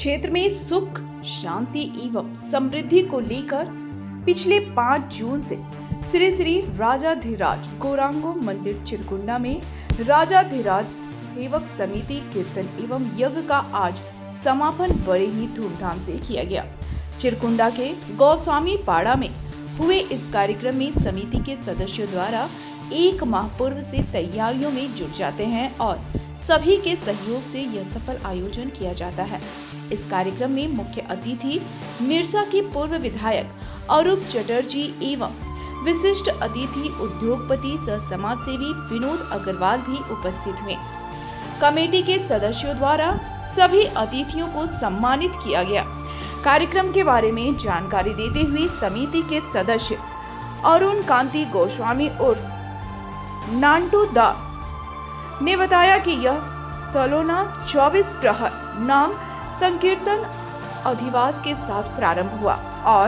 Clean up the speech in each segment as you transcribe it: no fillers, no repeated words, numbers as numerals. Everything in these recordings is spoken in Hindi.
क्षेत्र में सुख, शांति एवं समृद्धि को लेकर पिछले 5 जून से श्री श्री राजाधिराज गौरांगो मंदिर चिरकुंडा में राजाधिराज सेवक समिति कीर्तन एवं यज्ञ का आज समापन बड़े ही धूमधाम से किया गया। चिरकुंडा के गौस्वामी पाड़ा में हुए इस कार्यक्रम में समिति के सदस्यों द्वारा 1 माह पूर्व से तैयारियों में जुट जाते हैं और सभी के सहयोग से यह सफल आयोजन किया जाता है। इस कार्यक्रम में मुख्य अतिथि निरसा के पूर्व विधायक अरूप चटर्जी एवं विशिष्ट अतिथि उद्योगपति सह समाज सेवी विनोद अग्रवाल भी उपस्थित हुए। कमेटी के सदस्यों द्वारा सभी अतिथियों को सम्मानित किया गया। कार्यक्रम के बारे में जानकारी देते हुए समिति के सदस्य अरुण कांति गोस्वामी उर्फ नांटू दा ने बताया कि यह सलोना 24 प्रहर नाम संकीर्तन अधिवास के साथ प्रारंभ हुआ और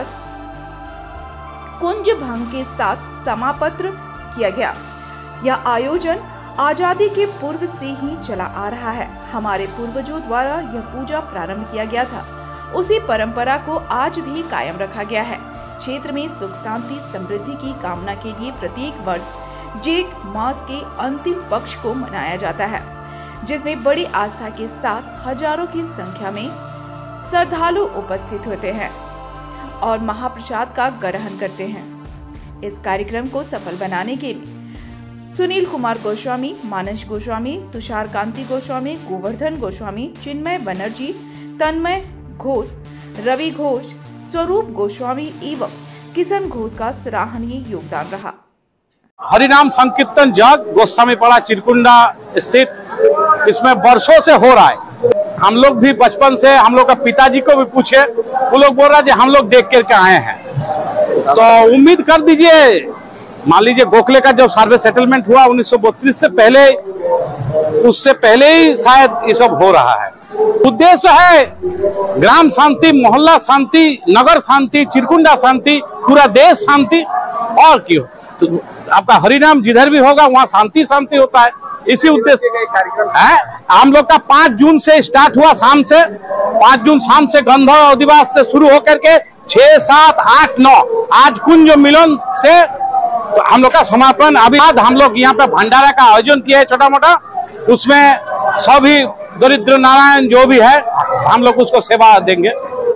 कुंज भंग के साथ समापन किया गया। यह आयोजन आजादी के पूर्व से ही चला आ रहा है। हमारे पूर्वजों द्वारा यह पूजा प्रारंभ किया गया था, उसी परंपरा को आज भी कायम रखा गया है। क्षेत्र में सुख शांति समृद्धि की कामना के लिए प्रत्येक वर्ष जेठ मास के अंतिम पक्ष को मनाया जाता है, जिसमें बड़ी आस्था के साथ हजारों की संख्या में श्रद्धालु उपस्थित होते हैं और महाप्रसाद का ग्रहण करते हैं। इस कार्यक्रम को सफल बनाने के लिए सुनील कुमार गोस्वामी, मानस गोस्वामी, तुषार कांति गोस्वामी, गोवर्धन गोस्वामी, चिन्मय बनर्जी, तन्मय घोष, रवि घोष, स्वरूप गोस्वामी एवं किशन घोष का सराहनीय योगदान रहा। हरिनाम संकीर्तन जग गोस्वामी पाड़ा चिरकुंडा स्थित, इसमें वर्षों से हो रहा है। हम लोग भी बचपन से, हम लोग का पिताजी को भी पूछे, वो लोग बोल रहा है हम लोग देख करके आए हैं। तो उम्मीद कर दीजिए, मान लीजिए गोखले का जब सर्वे सेटलमेंट हुआ 1932 से पहले, उससे पहले ही शायद ये सब हो रहा है। उद्देश्य है ग्राम शांति, मोहल्ला शांति, नगर शांति, चिरकुंडा शांति, पूरा देश शांति। और क्यों तो आपका हरिनाम जिधर भी होगा वहाँ शांति शांति होता है। इसी उद्देश्य है हम लोग का 5 जून से स्टार्ट हुआ, शाम से 5 जून शाम से गंधर्व अधिवास से शुरू होकर के 6, 7, 8, 9 आज कुंज मिलन से हम लोग का समापन। अभी बाद हम लोग यहाँ पे भंडारा का आयोजन किया है छोटा मोटा, उसमें सभी दरिद्र नारायण जो भी है हम लोग उसको सेवा देंगे।